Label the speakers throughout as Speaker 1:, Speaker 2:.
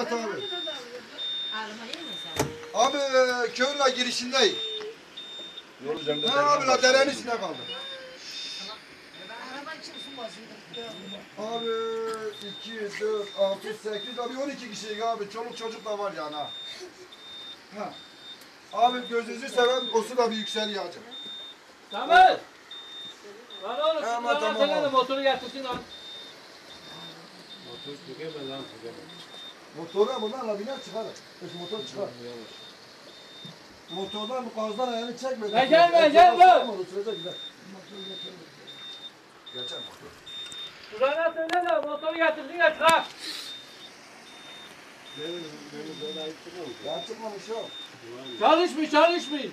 Speaker 1: Evet abi. Abi köyün girişindeyim. Ne abi la derenin içine kaldım. Abi 2, 4, 6, 8, abi 12 kişiyiz abi. Çoluk çocuk da var yani ha. Ha. Abi gözünüzü seven olsun da bir yüksel yağcım.
Speaker 2: Samet! Lan oğlum şu
Speaker 1: Tamam,
Speaker 2: tamam,
Speaker 1: tamam.
Speaker 2: de motoru getirsin lan.
Speaker 3: Motor çökemez lan çökemez.
Speaker 1: Motora bunlarla biner çıkar. Motor çıkar. Motordan gazdan ayağını çekmedi.
Speaker 2: Gelme.
Speaker 1: Geçer motor.
Speaker 2: Şurana söyle de motoru getirsin de çıkar.
Speaker 3: Benim böyle ayıp çıkmamış.
Speaker 1: Ya çıkmamış o.
Speaker 2: Çalışmıyor.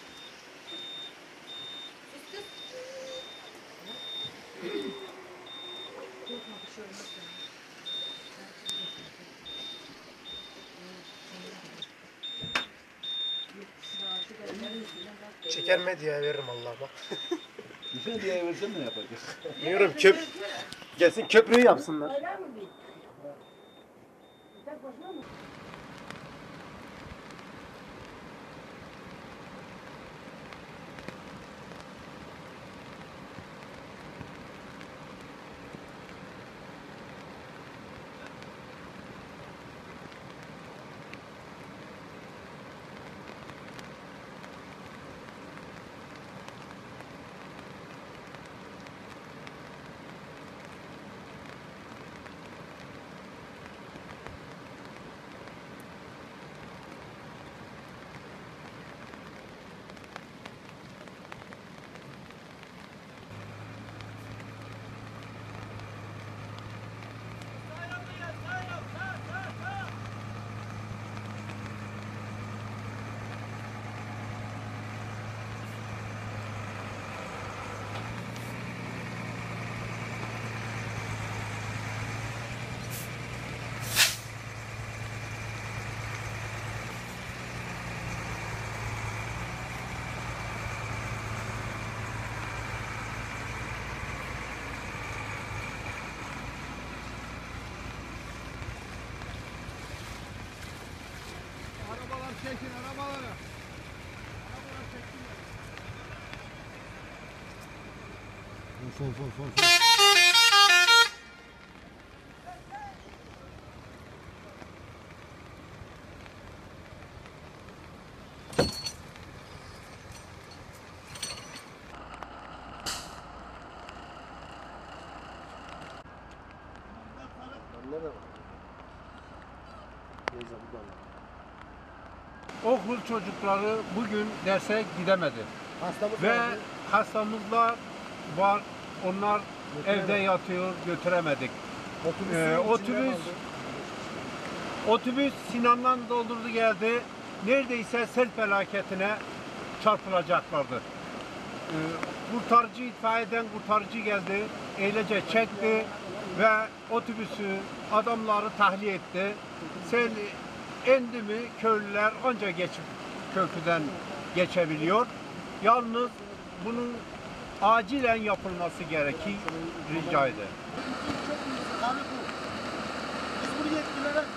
Speaker 4: Çeker medyaya veririm Allah'ıma.
Speaker 3: Bir şey diye versen ne yapacak?
Speaker 4: Diyorum gelsin köprüyü yapsınlar.
Speaker 3: Arabalar çekin arabaları. Arabalar çekin. Fol.
Speaker 5: Okul çocukları bugün derse gidemedi.
Speaker 4: Hastamız
Speaker 5: Ve
Speaker 4: vardı.
Speaker 5: hastamızlar var. Onlar evde yatıyor, götüremedik. Otobüs Sinan'dan doldurdu geldi. Neredeyse sel felaketine çarpılacaklardı. Kurtarıcı itfaiyeden kurtarıcı geldi. Eylece çekti ve otobüsü adamları tahliye etti. Sel endi mi köylüler ancak köprüden geçebiliyor. Yalnız bunun acilen yapılması gerekir rica ederim.
Speaker 4: Biz bunu yetkililere